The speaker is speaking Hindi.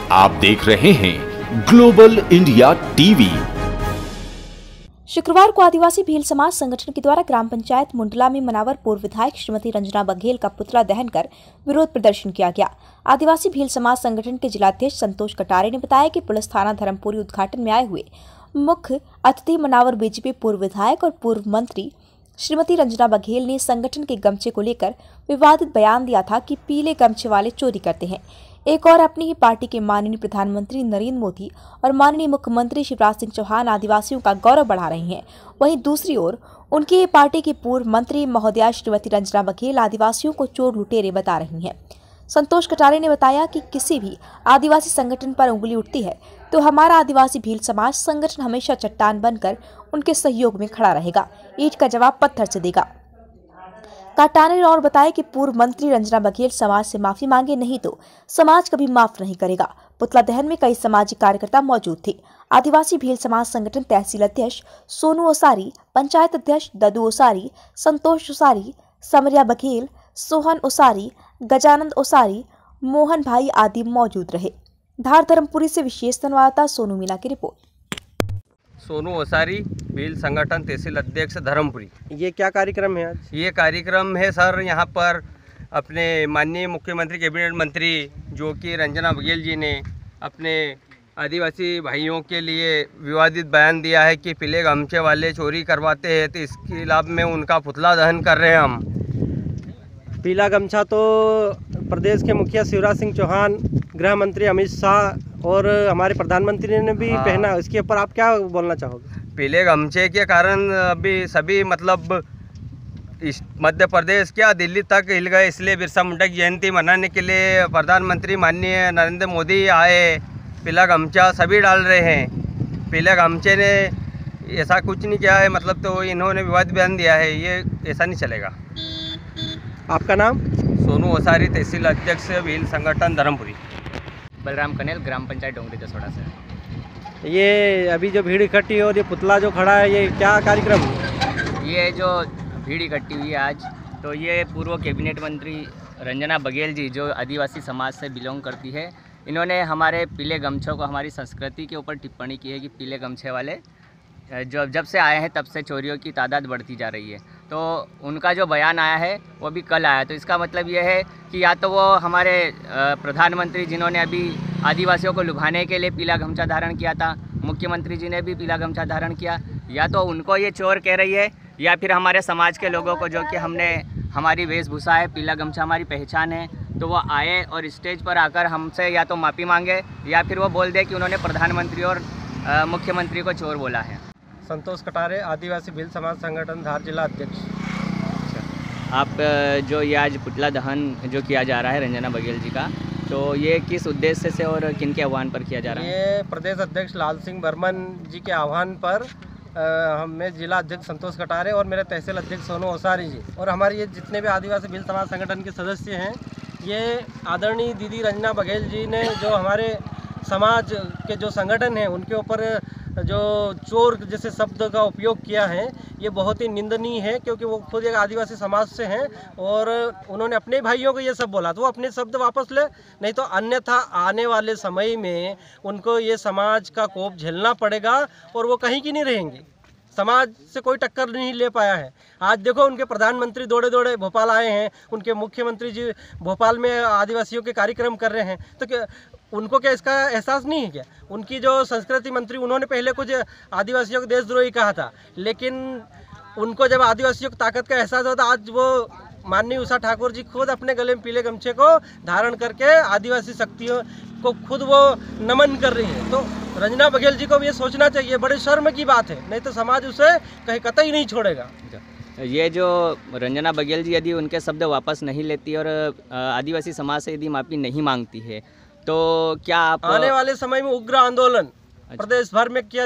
आप देख रहे हैं ग्लोबल इंडिया टीवी। शुक्रवार को आदिवासी भील समाज संगठन के द्वारा ग्राम पंचायत मुंडला में मनावर पूर्व विधायक श्रीमती रंजना बघेल का पुतला दहन कर विरोध प्रदर्शन किया गया। आदिवासी भील समाज संगठन के जिलाध्यक्ष संतोष कटारे ने बताया कि पुलिस थाना धर्मपुरी उद्घाटन में आए हुए मुख्य अतिथि मनावर बीजेपी पूर्व विधायक और पूर्व मंत्री श्रीमती रंजना बघेल ने संगठन के गमछे को लेकर विवादित बयान दिया था कि पीले गमछे वाले चोरी करते हैं। एक और अपनी ही पार्टी के माननीय प्रधानमंत्री नरेंद्र मोदी और माननीय मुख्यमंत्री शिवराज सिंह चौहान आदिवासियों का गौरव बढ़ा रहे हैं। वहीं दूसरी ओर उनकी ही पार्टी की पूर्व मंत्री महोदया श्रीमती रंजना बघेल आदिवासियों को चोर लुटेरे बता रही हैं। संतोष कटारे ने बताया कि किसी भी आदिवासी संगठन पर उंगली उठती है तो हमारा आदिवासी भील समाज संगठन हमेशा चट्टान बनकर उनके सहयोग में खड़ा रहेगा, ईंट का जवाब पत्थर से देगा। कटारे ने और बताया कि पूर्व मंत्री रंजना बघेल समाज से माफी मांगे, नहीं तो समाज कभी माफ नहीं करेगा। पुतला दहन में कई सामाजिक कार्यकर्ता मौजूद थे। आदिवासी भील समाज संगठन तहसील अध्यक्ष सोनू ओसारी, पंचायत अध्यक्ष ददू ओसारी, संतोष ओसारी, समरिया बघेल, सोहन ओसारी, गजानंद ओसारी, मोहन भाई आदि मौजूद रहे। धार धर्मपुरी से विशेष संवाददाता सोनू मीना की रिपोर्ट। सोनू ओसारी, भील संगठन तहसील अध्यक्ष धर्मपुरी। ये क्या कार्यक्रम है आज? ये कार्यक्रम है सर, यहाँ पर अपने माननीय मुख्यमंत्री कैबिनेट मंत्री जो कि रंजना बघेल जी ने अपने आदिवासी भाइयों के लिए विवादित बयान दिया है कि पीले गमछे वाले चोरी करवाते हैं, तो इसके खिलाफ में उनका पुतला दहन कर रहे हैं हम। पीला गमछा तो प्रदेश के मुखिया शिवराज सिंह चौहान, गृह मंत्री अमित शाह और हमारे प्रधानमंत्री ने भी पहना। इसके ऊपर आप क्या बोलना चाहोगे? पीले गमछे के कारण अभी सभी मतलब इस मध्य प्रदेश क्या दिल्ली तक हिल गए, इसलिए बिरसा मुंडा की जयंती मनाने के लिए प्रधानमंत्री माननीय नरेंद्र मोदी आए, पीला गमछा सभी डाल रहे हैं। पीले गमछे ने ऐसा कुछ नहीं किया है, मतलब तो इन्होंने विवादित बयान दिया है, ये ऐसा नहीं चलेगा। आपका नाम? सोनू ओसारी, तहसील अध्यक्ष भील संगठन धर्मपुरी। बलराम कनेल, ग्राम पंचायत डोंगरी दसोड़ा से। ये अभी जो भीड़ इकट्ठी है और ये पुतला जो खड़ा है, ये क्या कार्यक्रम है? ये जो भीड़ इकट्ठी हुई है आज, तो ये पूर्व कैबिनेट मंत्री रंजना बघेल जी जो आदिवासी समाज से बिलोंग करती है, इन्होंने हमारे पीले गमछों को, हमारी संस्कृति के ऊपर टिप्पणी की है कि पीले गमछे वाले जब से आए हैं तब से चोरियों की तादाद बढ़ती जा रही है। तो उनका जो बयान आया है वो भी कल आया, तो इसका मतलब ये है कि या तो वो हमारे प्रधानमंत्री जिन्होंने अभी आदिवासियों को लुभाने के लिए पीला गमछा धारण किया था, मुख्यमंत्री जी ने भी पीला गमछा धारण किया, या तो उनको ये चोर कह रही है, या फिर हमारे समाज के लोगों को जो कि हमारी वेशभूषा है, पीला गमछा हमारी पहचान है, तो वो आए और स्टेज पर आकर हमसे या तो माफ़ी मांगे या फिर वो बोल दे कि उन्होंने प्रधानमंत्री और मुख्यमंत्री को चोर बोला है। संतोष कटारे, आदिवासी भील समाज संगठन धार जिला अध्यक्ष। आप जो ये आज पुतला दहन जो किया जा रहा है रंजना बघेल जी का, तो ये किस उद्देश्य से और किन के आह्वान पर किया जा रहा है? ये प्रदेश अध्यक्ष लाल सिंह बर्मन जी के आह्वान पर मैं जिला अध्यक्ष संतोष कटारे और मेरे तहसील अध्यक्ष सोनू ओसारी जी और हमारे ये जितने भी आदिवासी भील समाज संगठन के सदस्य हैं, ये आदरणीय दीदी रंजना बघेल जी ने जो हमारे समाज के जो संगठन हैं उनके ऊपर जो चोर जैसे शब्द का उपयोग किया है, ये बहुत ही निंदनीय है, क्योंकि वो खुद एक आदिवासी समाज से हैं और उन्होंने अपने भाइयों को ये सब बोला, तो वो अपने शब्द वापस ले, नहीं तो अन्यथा आने वाले समय में उनको ये समाज का कोप झेलना पड़ेगा और वो कहीं की नहीं रहेंगी। समाज से कोई टक्कर नहीं ले पाया है। आज देखो उनके प्रधानमंत्री दौड़े दौड़े भोपाल आए हैं, उनके मुख्यमंत्री जी भोपाल में आदिवासियों के कार्यक्रम कर रहे हैं, तो क्या उनको क्या इसका एहसास नहीं है क्या? उनकी जो संस्कृति मंत्री, उन्होंने पहले कुछ आदिवासियों को देशद्रोही कहा था, लेकिन उनको जब आदिवासियों की ताकत का एहसास होता, आज वो माननीय उषा ठाकुर जी खुद अपने गले में पीले गमछे को धारण करके आदिवासी शक्तियों को खुद वो नमन कर रही हैं। तो रंजना बघेल जी को भी ये सोचना चाहिए, बड़े शर्म की बात है, नहीं तो समाज उसे कहीं कतई नहीं छोड़ेगा। ये जो रंजना बघेल जी यदि उनके शब्द वापस नहीं लेती और आदिवासी समाज से यदि माफ़ी नहीं मांगती है, तो क्या आप आने वाले समय में उग्र आंदोलन प्रदेश भर में किया